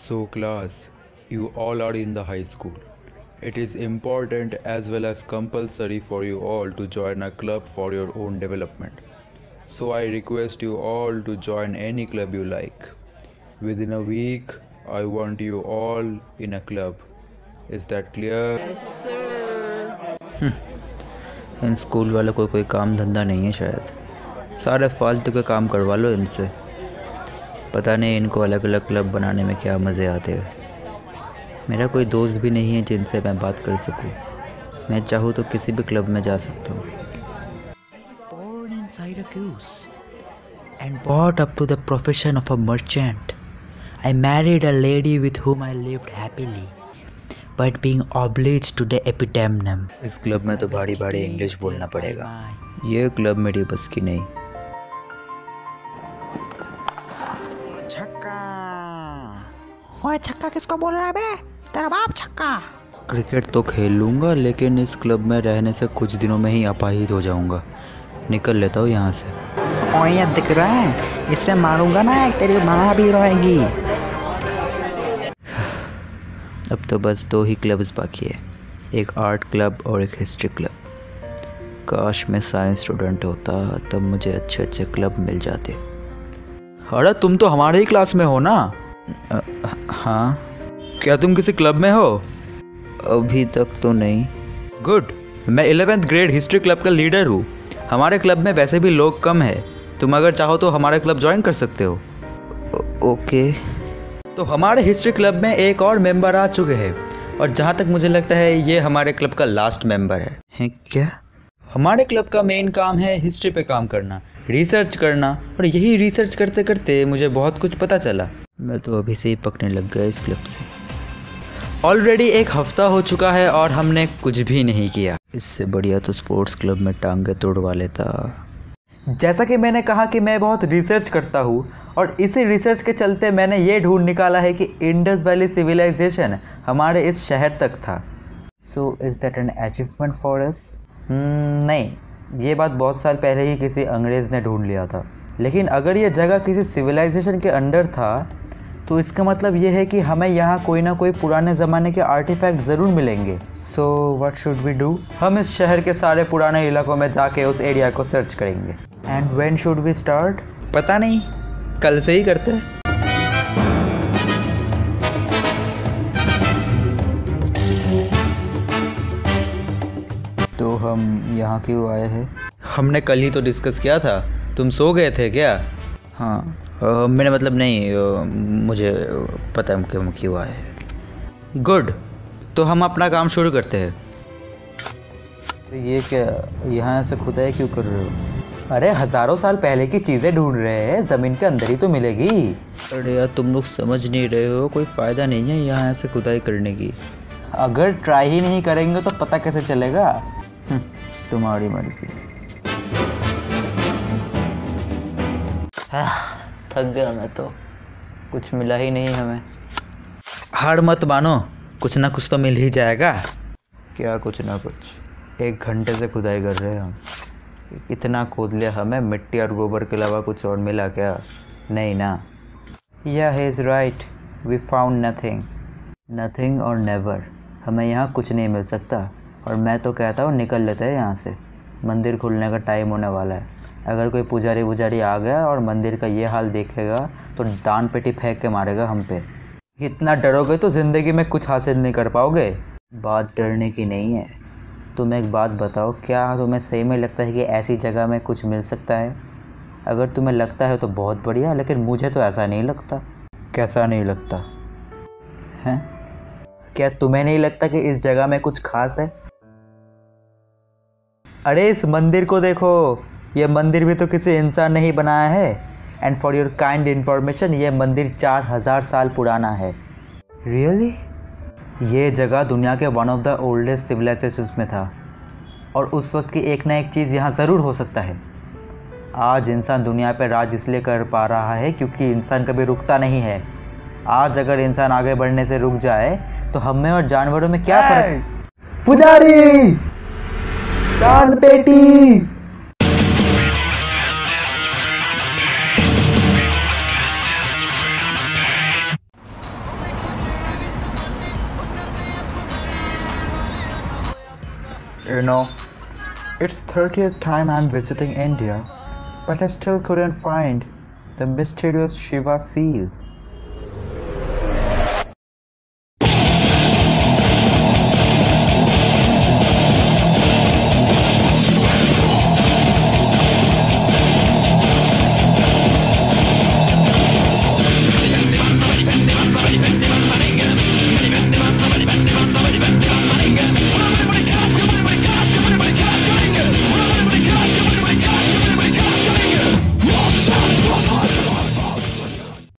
So class, you all are in the high school. It is important as well as compulsory for you all to join a club for your own development. So I request you all to join any club you like. Within a week, I want you all in a club. Is that clear? इन school वालों को कोई काम धंधा नहीं है शायद। सारे फालतू के काम करवा लो इनसे। पता नहीं इनको अलग अलग क्लब बनाने में क्या मज़े आते हैं। मेरा कोई दोस्त भी नहीं है जिनसे मैं बात कर सकूं। मैं चाहूँ तो किसी भी क्लब में जा सकता हूँ। Born in Syracuse and brought up to the profession of a merchant. I married a lady with whom I lived happily, but being obliged to the epidemic. इस क्लब में तो भारी भारी इंग्लिश बोलना पड़ेगा। ये क्लब मेरी बस की नहीं। छक्का। ओए छक्का किसको बोल रहा है बे? तेरा बाप छक्का। क्रिकेट तो खेल लूँगा लेकिन इस क्लब में रहने से कुछ दिनों में ही अपाहिज हो जाऊँगा। निकल लेता हूँ यहाँ से। ओए ये दिख रहा है? इससे मारूंगा ना तेरी माँ भी रोएगी। अब तो बस 2 ही क्लब्स बाकी है, एक आर्ट क्लब और एक हिस्ट्री क्लब। काश मैं साइंस स्टूडेंट होता तब मुझे अच्छे अच्छे क्लब मिल जाते। अरे तुम तो हमारे ही क्लास में हो ना? हाँ। क्या तुम किसी क्लब में हो? अभी तक तो नहीं। गुड। मैं 11th ग्रेड हिस्ट्री क्लब का लीडर हूँ। हमारे क्लब में वैसे भी लोग कम है। तुम अगर चाहो तो हमारे क्लब ज्वाइन कर सकते हो। ओके। तो हमारे हिस्ट्री क्लब में एक और मेंबर आ चुके हैं और जहाँ तक मुझे लगता है ये हमारे क्लब का लास्ट मेंबर है। क्या? हमारे क्लब का मेन काम है हिस्ट्री पे काम करना, रिसर्च करना, और यही रिसर्च करते करते मुझे बहुत कुछ पता चला। मैं तो अभी से ही पकने लग गया इस क्लब से। ऑलरेडी 1 हफ्ता हो चुका है और हमने कुछ भी नहीं किया। इससे बढ़िया तो स्पोर्ट्स क्लब में टांगे तोड़वा लेता। जैसा कि मैंने कहा कि मैं बहुत रिसर्च करता हूँ और इसी रिसर्च के चलते मैंने ये ढूंढ निकाला है कि इंडस वैली सिविलाइजेशन हमारे इस शहर तक था। So is that an achievement for us? नहीं, ये बात बहुत साल पहले ही किसी अंग्रेज़ ने ढूंढ लिया था। लेकिन अगर ये जगह किसी सिविलाइजेशन के अंडर था तो इसका मतलब ये है कि हमें यहाँ कोई ना कोई पुराने ज़माने के आर्टिफैक्ट ज़रूर मिलेंगे। So what should we do? हम इस शहर के सारे पुराने इलाकों में जाके उस एरिया को सर्च करेंगे। And when should we start? पता नहीं, कल से ही करते हैं। तो हम यहाँ क्यों आए हैं? हमने कल ही तो डिस्कस किया था। तुम सो गए थे क्या? हाँ, मैंने मतलब नहीं, मुझे पता है कि हम क्यों आए हैं। गुड, तो हम अपना काम शुरू करते हैं। तो ये क्या, यहाँ से खुदाई क्यों कर रहे हो? अरे हज़ारों साल पहले की चीज़ें ढूंढ रहे हैं, ज़मीन के अंदर ही तो मिलेगी। अरे यार तुम लोग समझ नहीं रहे हो, कोई फ़ायदा नहीं है यहाँ ऐसे खुदाई करने की। अगर ट्राई ही नहीं करेंगे तो पता कैसे चलेगा? तुम्हारी मर्जी। थक गया मैं तो, कुछ मिला ही नहीं हमें। हार मत मानो, कुछ ना कुछ तो मिल ही जाएगा। क्या कुछ ना कुछ? 1 घंटे से खुदाई कर रहे हैं हम। इतना खोद लिया, हमें मिट्टी और गोबर के अलावा कुछ और मिला क्या? नहीं ना। Yeah he is right, we found nothing. Nothing और नेवर। हमें यहाँ कुछ नहीं मिल सकता और मैं तो कहता हूँ निकल लेते हैं यहाँ से। मंदिर खुलने का टाइम होने वाला है। अगर कोई पुजारी आ गया और मंदिर का ये हाल देखेगा तो दान पेटी फेंक के मारेगा हम पे। इतना डरोगे तो ज़िंदगी में कुछ हासिल नहीं कर पाओगे। बात डरने की नहीं है। तुम एक बात बताओ, क्या तुम्हें सही में लगता है कि ऐसी जगह में कुछ मिल सकता है? अगर तुम्हें लगता है तो बहुत बढ़िया, लेकिन मुझे तो ऐसा नहीं लगता। कैसा नहीं लगता हैं? क्या तुम्हें नहीं लगता कि इस जगह में कुछ खास है? अरे इस मंदिर को देखो, ये मंदिर भी तो किसी इंसान ने ही बनाया है। And for your kind information, ये मंदिर 4000 साल पुराना है। रियली? ये जगह दुनिया के one of the oldest civilisations में था और उस वक्त की एक ना एक चीज़ यहाँ ज़रूर हो सकता है। आज इंसान दुनिया पर राज इसलिए कर पा रहा है क्योंकि इंसान कभी रुकता नहीं है। आज अगर इंसान आगे बढ़ने से रुक जाए तो हमें और जानवरों में क्या फ़र्क? पुजारी, दान पेटी। You know, it's 30th time I'm visiting India, but I still couldn't find the mysterious Shiva seal.